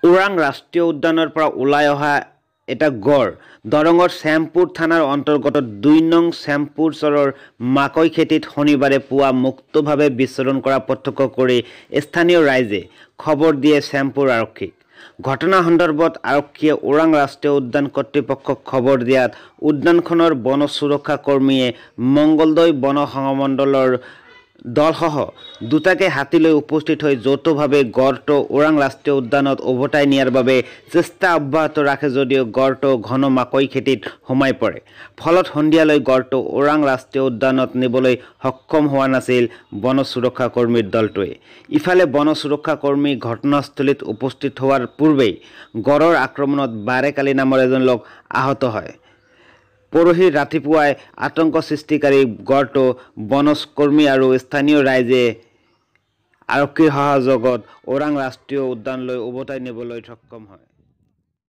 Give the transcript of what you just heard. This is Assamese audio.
ওৰাং ৰাষ্ট্ৰীয় উদ্যানৰ পৰা ওলাই অহা এটা গড় দৰঙৰ শ্যামপুৰ থানাৰ অন্তৰ্গত ২ নং শ্যামপুৰ চৰৰ মাকৈ খেতিত শনিবাৰে পুৱা মুক্তভাৱে বিচৰণ কৰা প্ৰত্যক্ষ কৰি স্থানীয় ৰাইজে খবৰ দিয়ে শ্যামপুৰ আৰক্ষীক। ঘটনা সন্দৰ্ভত আৰক্ষীয়ে ওৰাং ৰাষ্ট্ৰীয় উদ্যান কৰ্তৃপক্ষক খবৰ দিয়াত উদ্যানখনৰ বন সুৰক্ষা কৰ্মীয়ে মংগলদৈ বন সংমণ্ডলৰ দলসহ দুটাকে হাতী লৈ উপস্থিত হৈ যৌথভাৱে গড়টো ওৰাং ৰাষ্ট্ৰীয় উদ্যানত উভতাই নিয়াৰ বাবে চেষ্টা অব্যাহত ৰাখে যদিও গড়টো ঘন মাকৈ খেতিত সোমাই পৰে। ফলত সন্ধিয়ালৈ গড়টো ওৰাং ৰাষ্ট্ৰীয় উদ্যানত নিবলৈ সক্ষম হোৱা নাছিল বন সুৰক্ষা কৰ্মীৰ দলটোৱে। ইফালে বন সুৰক্ষা কৰ্মী ঘটনাস্থলীত উপস্থিত হোৱাৰ পূৰ্বেই গড়ৰ আক্ৰমণত বাৰেকালী নামৰ এজন লোক আহত হয়। পৰহি ৰাতিপুৱাই আতংক সৃষ্টিকাৰী গড়টো বন কৰ্মী আৰু স্থানীয় ৰাইজে আৰক্ষীৰ সহযোগত ওৰাং ৰাষ্ট্ৰীয় উদ্যানলৈ উভতাই নিবলৈ সক্ষম হয়।